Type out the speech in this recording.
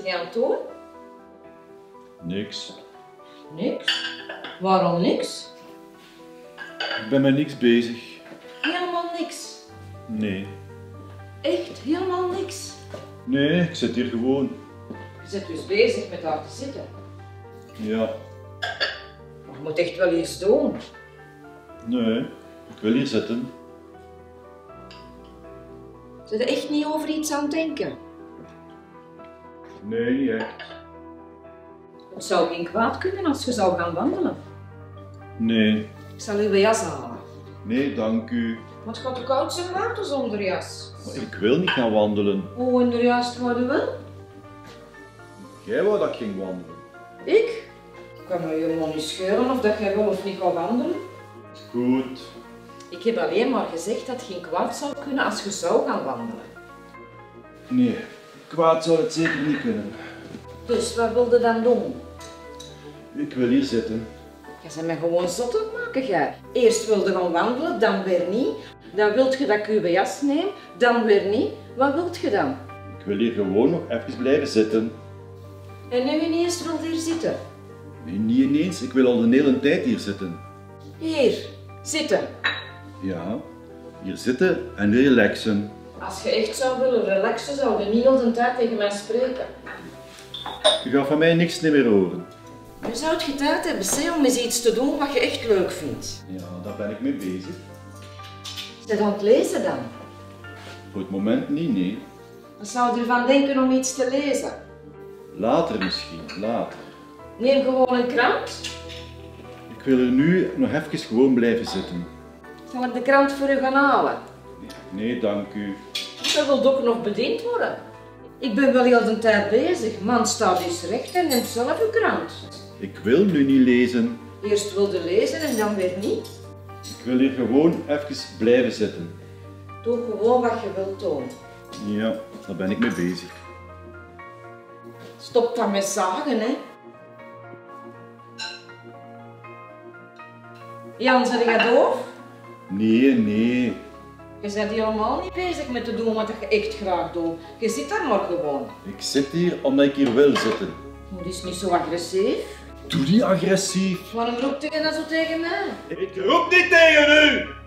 je aan het doen? Niks. Niks. Waarom niks? Ik ben met niks bezig. Helemaal niks. Nee. Echt helemaal niks. Nee, ik zit hier gewoon. Je bent dus bezig met haar te zitten. Ja. Maar je moet echt wel iets doen. Nee, ik wil hier zitten. Zit je echt niet over iets aan het denken? Nee, niet echt. Het zou geen kwaad kunnen als je zou gaan wandelen. Nee. Ik zal uw jas halen. Nee, dank u. Maar het gaat te koud zijn buiten zonder jas. Maar ik wil niet gaan wandelen. Hoe in de juist wat je wil? Jij wou dat ik ging wandelen. Ik? Ik kan me helemaal niet schelen of dat jij wel of niet gaat wandelen. Goed. Ik heb alleen maar gezegd dat het geen kwaad zou kunnen als je zou gaan wandelen. Nee, kwaad zou het zeker niet kunnen. Dus wat wilde dan doen? Ik wil hier zitten. Je bent me gewoon zot aan het maken, jij. Eerst wilde gaan wandelen, dan weer niet. Dan wilt je dat ik uw jas neem, dan weer niet. Wat wilt je dan? Ik wil hier gewoon nog even blijven zitten. En nu ineens wilt hier zitten. Nee, niet ineens. Ik wil al de hele tijd hier zitten. Hier, zitten. Ja, hier zitten en relaxen. Als je echt zou willen relaxen, zou je niet al de tijd tegen mij spreken. Je gaat van mij niks meer horen. Nu zou je tijd hebben, zeg, om eens iets te doen wat je echt leuk vindt. Ja, daar ben ik mee bezig. Zet aan het lezen dan. Voor het moment niet, nee. Wat zou je ervan denken om iets te lezen? Later misschien, later. Neem gewoon een krant. Ik wil er nu nog even gewoon blijven zitten. Zal ik de krant voor u gaan halen? Nee, dank u. Dat wil ook nog bediend worden. Ik ben wel heel de tijd bezig. Man staat eens recht en neemt zelf uw krant. Ik wil nu niet lezen. Eerst wilde lezen en dan weer niet. Ik wil hier gewoon even blijven zitten. Doe gewoon wat je wilt doen. Ja, daar ben ik mee bezig. Stop dan met zagen, hè. Jan, zet jij doof? Nee, nee. Je bent helemaal niet bezig met te doen wat je echt graag doet. Je zit daar maar gewoon. Ik zit hier omdat ik hier wil zitten. Het is niet zo agressief. Doe niet agressief. Waarom roept je dat zo tegen mij? Ik roep niet tegen u!